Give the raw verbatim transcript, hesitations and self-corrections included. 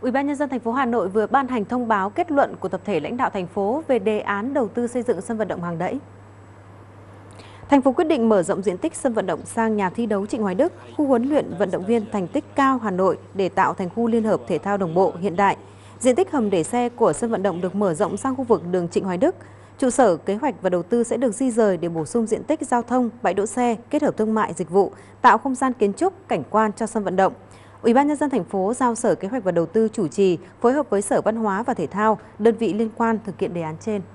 Ủy ban nhân dân thành phố Hà Nội vừa ban hành thông báo kết luận của tập thể lãnh đạo thành phố về đề án đầu tư xây dựng sân vận động Hàng Đẫy. Thành phố quyết định mở rộng diện tích sân vận động sang nhà thi đấu Trịnh Hoài Đức, khu huấn luyện vận động viên thành tích cao Hà Nội để tạo thành khu liên hợp thể thao đồng bộ hiện đại. Diện tích hầm để xe của sân vận động được mở rộng sang khu vực đường Trịnh Hoài Đức. Trụ sở kế hoạch và đầu tư sẽ được di rời để bổ sung diện tích giao thông, bãi đỗ xe, kết hợp thương mại dịch vụ, tạo không gian kiến trúc, cảnh quan cho sân vận động. Ủy ban nhân dân thành phố giao Sở Kế hoạch và Đầu tư chủ trì, phối hợp với Sở Văn hóa và Thể thao, đơn vị liên quan thực hiện đề án trên.